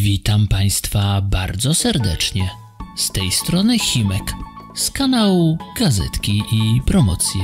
Witam Państwa bardzo serdecznie. Z tej strony Himek, z kanału Gazetki i Promocje.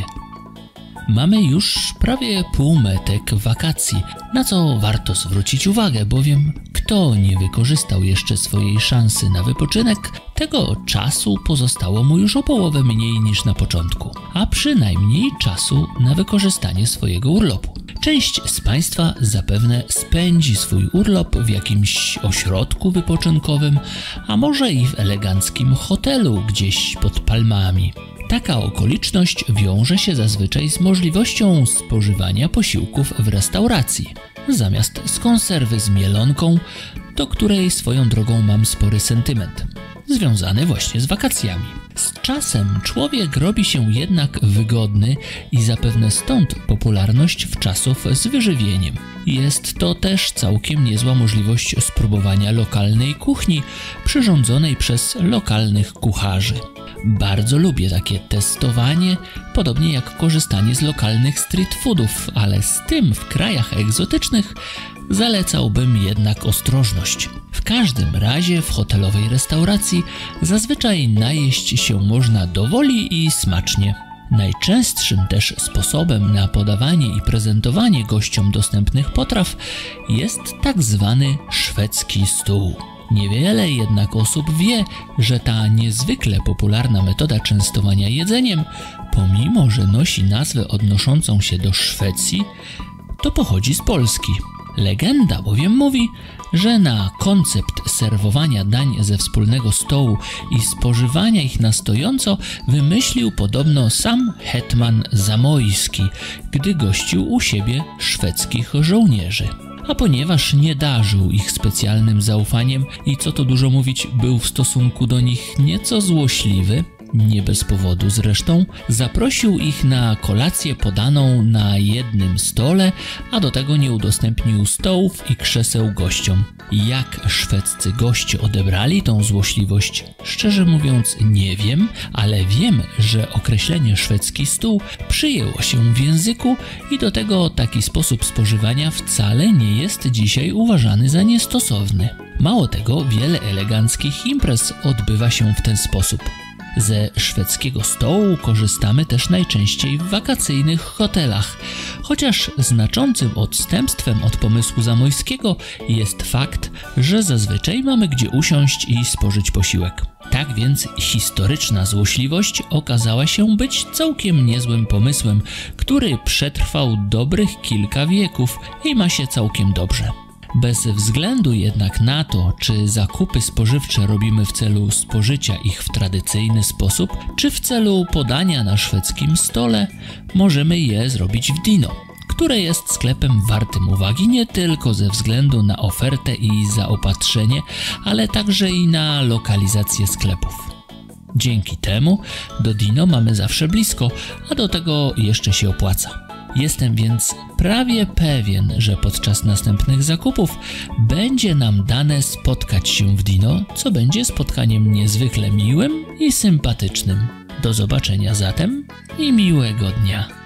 Mamy już prawie półmetek wakacji, na co warto zwrócić uwagę, bowiem kto nie wykorzystał jeszcze swojej szansy na wypoczynek, tego czasu pozostało mu już o połowę mniej niż na początku, a przynajmniej czasu na wykorzystanie swojego urlopu. Część z Państwa zapewne spędzi swój urlop w jakimś ośrodku wypoczynkowym, a może i w eleganckim hotelu gdzieś pod palmami. Taka okoliczność wiąże się zazwyczaj z możliwością spożywania posiłków w restauracji, zamiast z konserwy z mielonką, do której swoją drogą mam spory sentyment, związany właśnie z wakacjami. Z czasem człowiek robi się jednak wygodny i zapewne stąd popularność wczasów z wyżywieniem. Jest to też całkiem niezła możliwość spróbowania lokalnej kuchni przyrządzonej przez lokalnych kucharzy. Bardzo lubię takie testowanie, podobnie jak korzystanie z lokalnych street foodów, ale z tym w krajach egzotycznych zalecałbym jednak ostrożność. W każdym razie w hotelowej restauracji zazwyczaj najeść się można dowoli i smacznie. Najczęstszym też sposobem na podawanie i prezentowanie gościom dostępnych potraw jest tak zwany szwedzki stół. Niewiele jednak osób wie, że ta niezwykle popularna metoda częstowania jedzeniem, pomimo że nosi nazwę odnoszącą się do Szwecji, to pochodzi z Polski. Legenda bowiem mówi, że na koncept serwowania dań ze wspólnego stołu i spożywania ich na stojąco wymyślił podobno sam hetman Zamoyski, gdy gościł u siebie szwedzkich żołnierzy. A ponieważ nie darzył ich specjalnym zaufaniem i co tu dużo mówić, był w stosunku do nich nieco złośliwy, nie bez powodu zresztą, zaprosił ich na kolację podaną na jednym stole, a do tego nie udostępnił stołów i krzeseł gościom. Jak szwedzcy goście odebrali tą złośliwość, szczerze mówiąc nie wiem, ale wiem, że określenie szwedzki stół przyjęło się w języku i do tego taki sposób spożywania wcale nie jest dzisiaj uważany za niestosowny. Mało tego, wiele eleganckich imprez odbywa się w ten sposób. Ze szwedzkiego stołu korzystamy też najczęściej w wakacyjnych hotelach, chociaż znaczącym odstępstwem od pomysłu Zamoyskiego jest fakt, że zazwyczaj mamy gdzie usiąść i spożyć posiłek. Tak więc historyczna złośliwość okazała się być całkiem niezłym pomysłem, który przetrwał dobrych kilka wieków i ma się całkiem dobrze. Bez względu jednak na to, czy zakupy spożywcze robimy w celu spożycia ich w tradycyjny sposób, czy w celu podania na szwedzkim stole, możemy je zrobić w Dino, które jest sklepem wartym uwagi nie tylko ze względu na ofertę i zaopatrzenie, ale także i na lokalizację sklepów. Dzięki temu do Dino mamy zawsze blisko, a do tego jeszcze się opłaca. Jestem więc prawie pewien, że podczas następnych zakupów będzie nam dane spotkać się w Dino, co będzie spotkaniem niezwykle miłym i sympatycznym. Do zobaczenia zatem i miłego dnia.